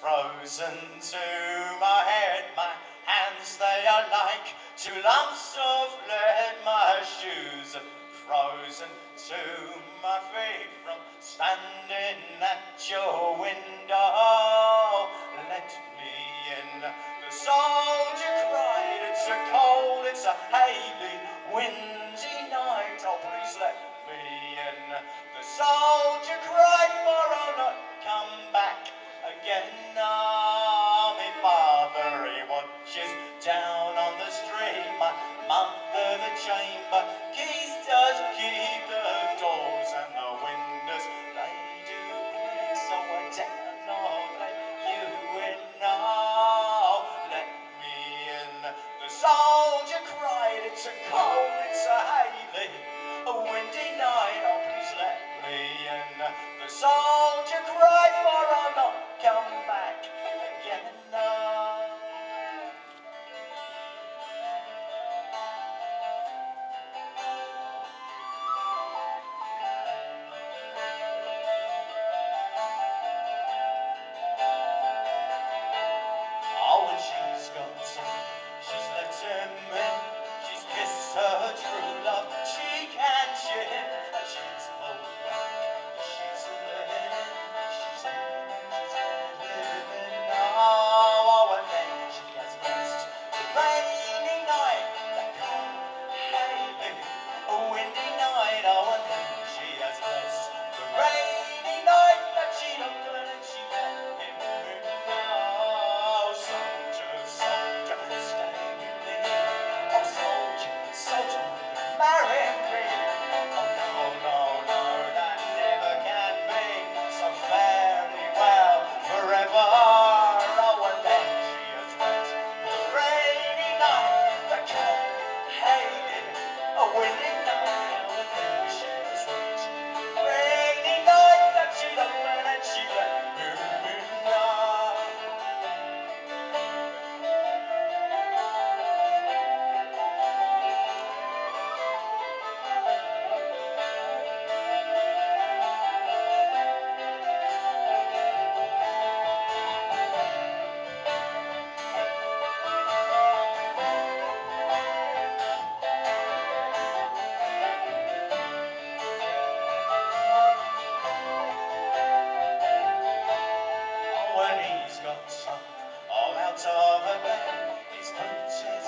frozen to my head. My hands, they are like two lumps of lead. My shoes are frozen to my feet from standing at your window. Let me in. The soldier cried, it's a cold, it's a hazy, windy night. Oh, please let me in. The soldier cried, for I'll not come back again. Ah, my father, he watches down on the street. My mother, the chamber keys does keep the doors and the windows, they do creak. So I dare not let you in now. Let me in. The soldier cried, it's a cold, it's a hazy, a windy night. Oh, please let me in. The soldier cried, for I'll not come back again. Oh, and she's got some, she's let him in. She's kissed her true love cheek and chin, and she's pulled back, she's living, she's living. Oh, and then she has missed the rainy night, that cold, hazy, a windy night. Oh, and then she has missed the rainy night that she looked and she let him in. Oh, soldier, soldier, stay with me. Oh, soldier, soldier, marry me. Oh, no, no, no, that never can be. So fare thee well forever. Oh, and then she has met the rainy night, the cold, hazy, a windy night. Oh, and then she has met the rainy night that she loved and she let him in. When he's got some all out of a bed, his boots, his